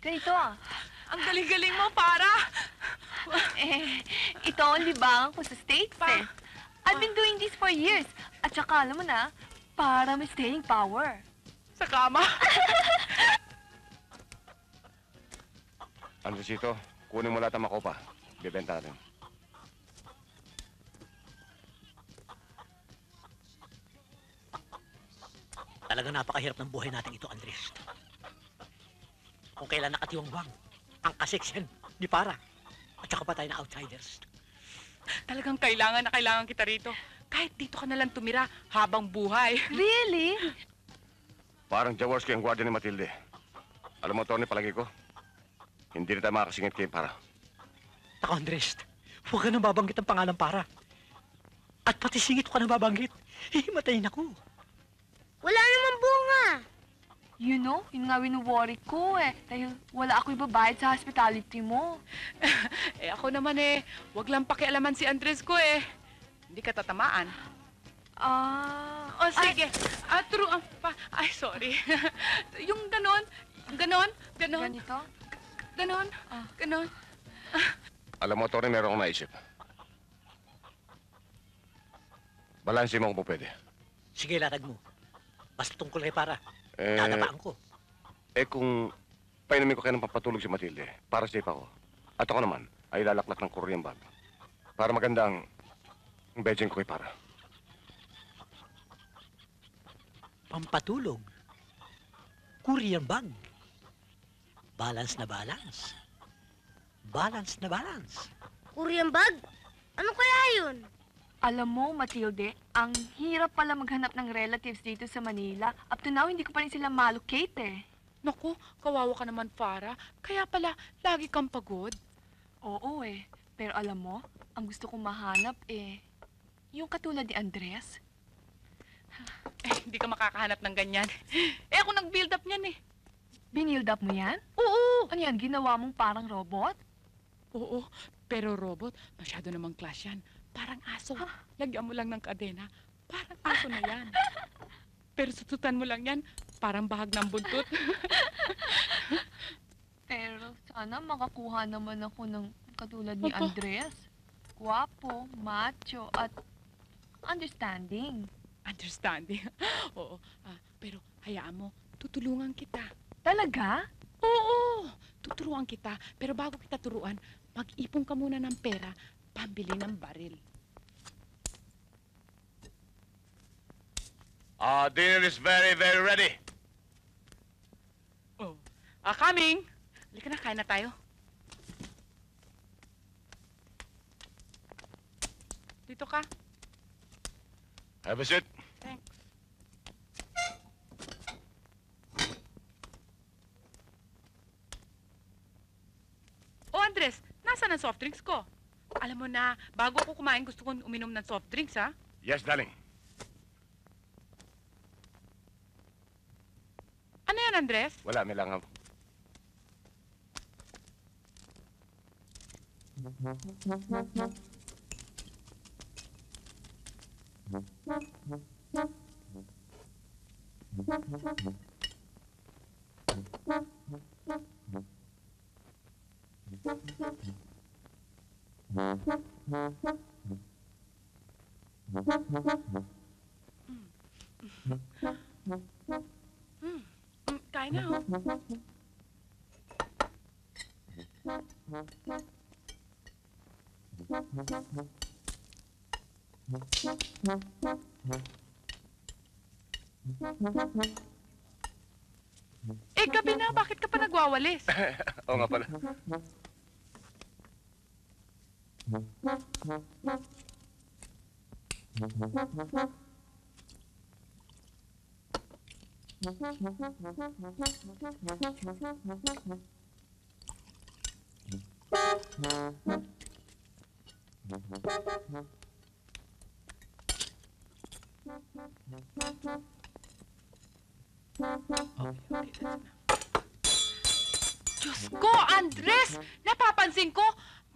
Ganito ah. Ang galing-galing mo, para! Ito ang libangan ko sa States eh. I've been doing this for years. At saka alam mo na, para may staying power. Sa kama? Andresito, kunin mo lahat ng makopa. Bibenta natin. Talagang napakahirap ng buhay natin ito, Andres. Kung kailan nakatiwangwang, ang kaseksyan ni Para. At saka pa tayo na outsiders. Talagang kailangan na kailangan kita rito. Kahit dito ka nalang tumira habang buhay. Really? Parang Jaworski ang gwardiya ni Matilde. Alam mo, Tony, palagi ko, hindi na tayo makakasingit kay Para. Tako, Andres, huwag ka nang babanggit ang pangalan Para. At pati singit ko ka nang babanggit. Hihimatayin ako. Wala namang bunga. You know, yun nga winu-worry ko eh. Dahil wala ako ibabayad sa hospitality mo. Ako naman wag lang pakialaman si Andres ko Hindi ka tatamaan. O sige, turuan pa. Ay, sorry. Yung ganon, ganon. Ganito? Ganon, ganon. Alam mo, Tony, meron akong naisip. Balansin mo kung pwede. Sige, latag mo. Basta tungkol kay Para. Dadapaan ko. Kung painumin ko kayo ng pampatulog si Matilde, para safe ako. At ako naman, ay lalaklak ng Korean bag. Para magandang bedjing ko kay Para. Pampatulog. Korean bag. Balance na balance. Balance na balance. Korean bag? Ano kaya yun? Alam mo, Matilde, ang hirap pala maghanap ng relatives dito sa Manila. Up to now, hindi ko pa rin sila malocate eh. Naku, kawawa ka naman, Para. Kaya pala, lagi kang pagod. Oo eh. Pero alam mo, ang gusto kong mahanap yung katulad ni Andres. Hindi ka makakahanap ng ganyan. Ako nag-build up niyan Binild up mo yan? Oo. Ano yan, ginawa mong parang robot? Oo, pero robot, masyado namang class yan. Parang aso. Lagyan mo lang ng kadena. Parang aso na yan. Pero sututan mo lang yan. Parang bahag ng buntot. Pero sana makakuha naman ako ng katulad ni Andres. Guwapo, macho, at understanding. Understanding. Oo. Pero hayaan mo, tutulungan kita. Talaga? Oo. Tuturuan kita. Pero bago kita turuan, mag-ipon ka muna ng pera pambili ng baril. Dinner is very, very ready. Oh. Coming! Halika na, kain na tayo. Dito ka. Have a seat. Thanks. Oh, Andres, nasaan ang soft drinks ko? Alam mo na, bago ako kumain, gusto kong uminom ng soft drinks, ha? Yes, darling. Ano yan, Andres? Wala, may langaw. Kain na, ho. Gabi na. Bakit ka pa nagwawalis? Oo nga pala. Diyos ko, Andres! Napapansin ko,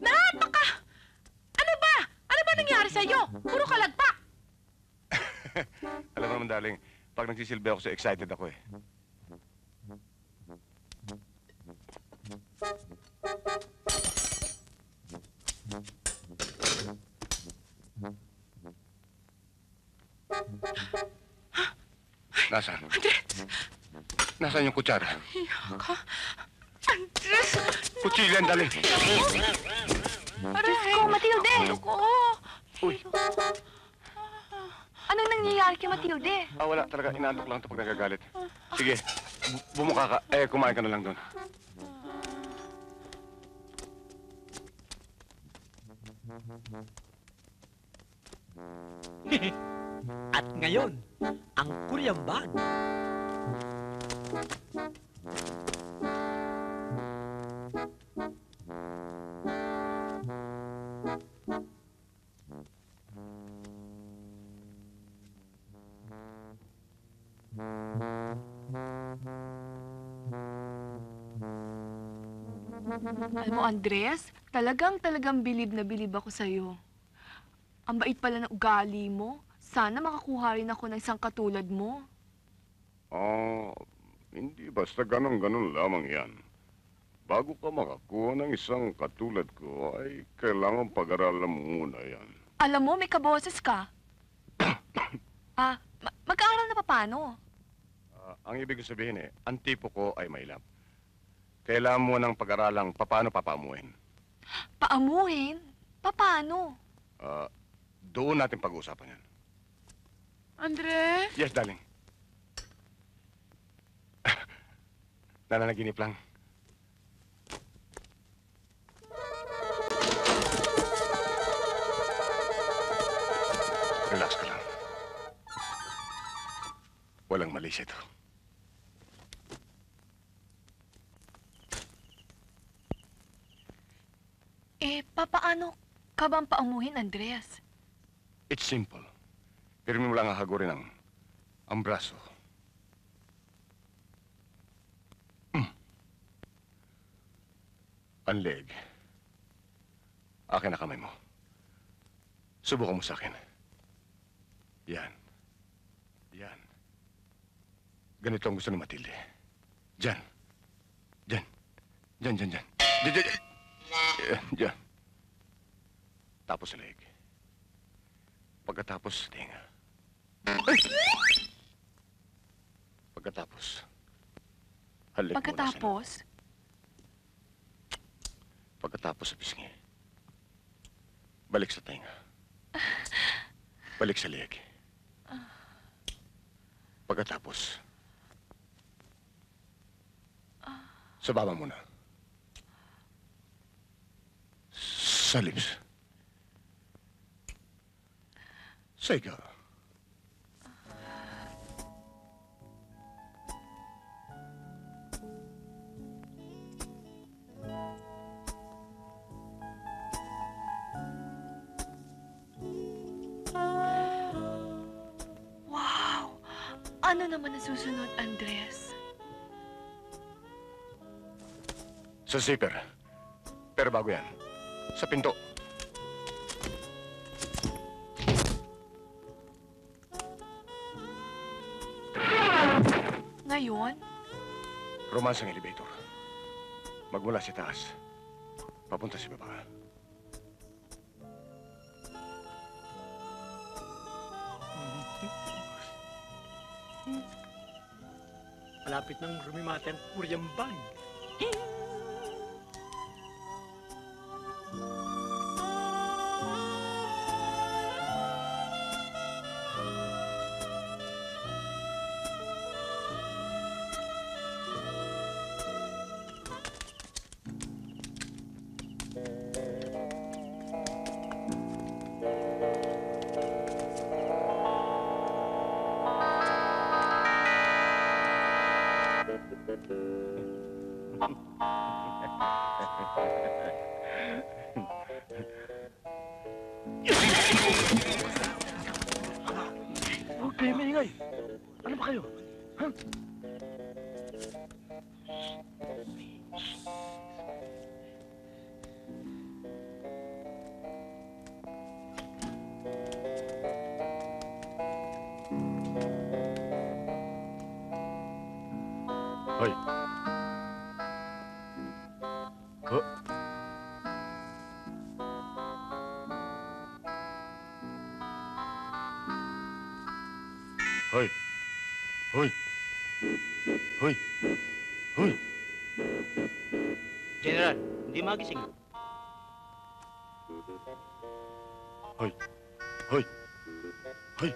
Ano ba? Ano ba nangyari sa'yo? Puro kalagpak! Alam mo naman, darling, pag nagsisilbi ako, so excited ako eh. Nasaan? Andres! Nasaan yung kutsara? Ka? Andres! Kutsilyan, dali. Diyos ko, Matilde! Ko! Uy, Anong nangyayari kay Matilde? wala talaga. Inaantok lang ito pag nagagalit. Sige, bumuka ka. Kumain ka na lang doon. At ngayon, ang Korean bag. Alam mo, Andres, talagang bilib na bilib ako sa'yo. Ang bait pala ng ugali mo. Sana makakuha rin ako ng isang katulad mo. Hindi basta ganun-ganun lamang yan. Bago ka makakuha ng isang katulad ko, ay kailangan pag-aralan mo muna yan. Alam mo, may kaboses ka. Mag-aaral na pa paano? Ang ibig sabihin ang tipo ko ay mailap. Kailangan mo ng pag-aralang paano papaamuhin. Paamuhin? Paano? Doon natin pag-uusapan yan. Andres! Yes, darling. Nananaginip lang. Relax ka lang. Walang mali siya ito. Papaano ka bang paamuhin, Andres? It's simple. Pirmi mo lang hahagurin ang braso. Ang leg. Akin na kamay mo. Subukan mo sa akin. Yan. Yan. Ganito ang gusto ni Matilde. Diyan. Diyan. Diyan, diyan, diyan. Diyan, diyan, diyan. Diyan. Tapos sa leg. Pagkatapos sa tinga. Ay! Pagkatapos. Halik mo na sa Pagkatapos, Pagkatapos sa pisngi. Balik sa tenga. Balik sa leeg. Pagkatapos. Sa baba muna. Sa lips. Sa ikaw. wow! Ano naman ang susunod, Andres? Sa zipper. Pero bago yan. Sa pinto. Ngayon? Romance ang elevator. Magmula sa taas. Papunta sa baba. Malapit nang rumimate ang Korean bag. Huwag kayo maingay. Ano ba kayo? Ha? Hoy. Ho. Hoy. Hoy. Hoy! Hoy! Hoy! General, hindi magising. Hoy! Hoy! Hoy!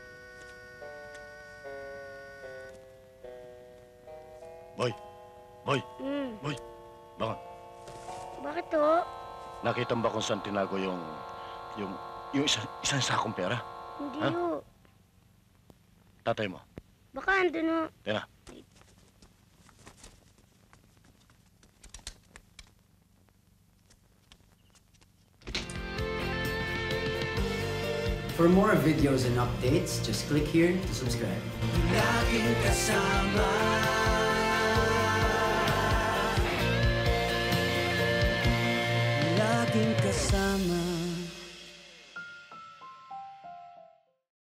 Boy! Boy! Boy! Bangon! Bakit to? Nakita mo ba kung saan tinago yung isang sakong pera? Hindi Ha? ho. Tatay mo. Baka andun ho. Tena. For more videos and updates, just click here to subscribe. Laging kasama. Laging kasama.